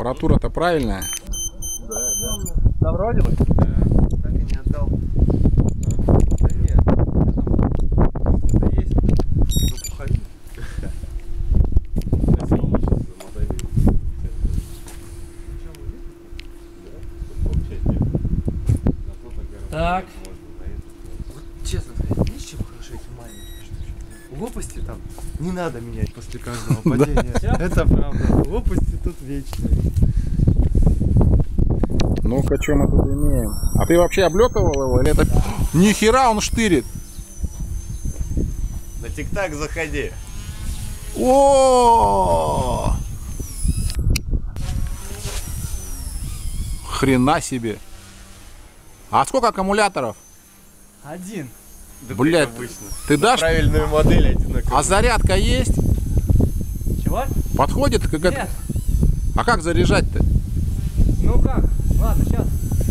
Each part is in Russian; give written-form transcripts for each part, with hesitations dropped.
Аппаратура-то правильная? Да вроде бы. Да. Так и не отдал. Да нет. Это есть. Ну, походи. Так. Честно сказать, ни с чем хорошо эти маленькие штучки. Лопасти там не надо менять после каждого падения. Это правда. Лопасти тут вечные. Ну-ка, что мы тут имеем? А ты вообще облетывал его или это... Ни хера он штырит. На тик-так заходи. О! Хрена себе. А сколько аккумуляторов? Один. Да Блядь, как обычно. ты дашь? Правильную модель одинаковую. А зарядка есть? Чего? Подходит? Как это? Нет. А как заряжать-то? Ну как? Ладно, сейчас.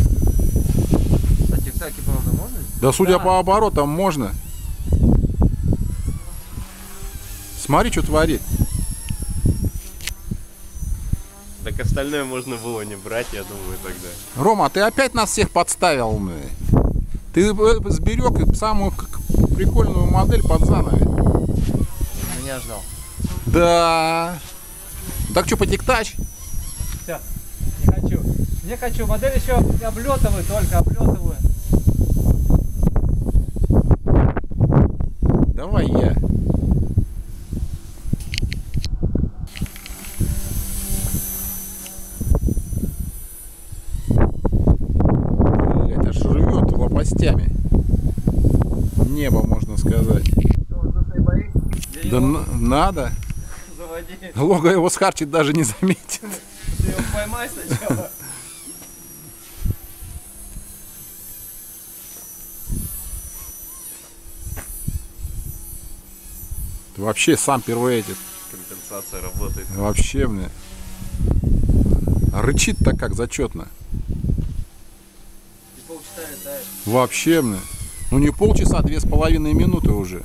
На тик-таке, правда, можно? Да судя Да. по оборотам можно. Смотри, что творит. Так остальное можно было не брать, я думаю, тогда. Рома, ты опять нас всех подставил. Ты сберег самую прикольную модель под занавес. Меня ждал. Да. Так что, потик-тач? Все. Не хочу. Не хочу. Модель еще облетываю, только облетываю. Давай я. Блять, аж рвет лопастями. Небо, можно сказать. Да надо. Заводи. Лого его схарчит даже не заметит. Ты его поймай сначала. Ты вообще сам первый Компенсация работает. Вообще, мне. Рычит-то как зачетно. И полчаса летает. Вообще, мне. Ну не полчаса, 2,5 минуты уже.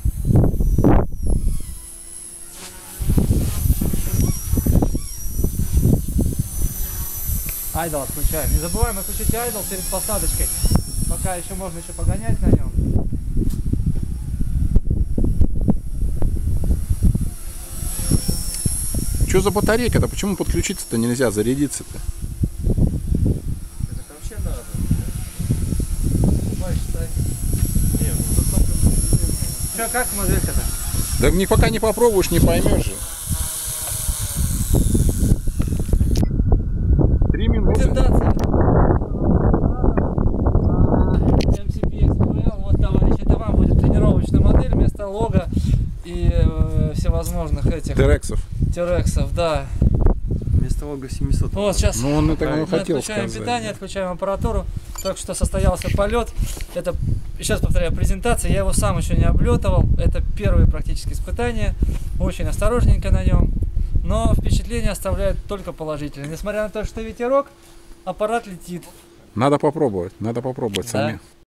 Айдол отключаем. Не забываем отключить айдол перед посадочкой. Пока еще можно еще погонять на нем. Что за батарейка-то? Почему подключиться-то нельзя, зарядиться-то? Это вообще надо. Нет, Че, как моделька-то? Да пока не попробуешь, не поймешь же. 3 минуты. Презентация. MCP XPL. Вот, товарищи, это вам будет тренировочная модель вместо лога и всевозможных этих Терексов. терексов, да. вместо лога 700. Вот сейчас Ну он это мы хотел отключаем сказать. питание, отключаем аппаратуру. Только что состоялся полет. Это, сейчас повторяю, презентация. Я его сам еще не облетывал. Это первые практически испытания. Очень осторожненько на нем. Но впечатление оставляет только положительное. Несмотря на то, что ветерок, аппарат летит. Надо попробовать Да. сами.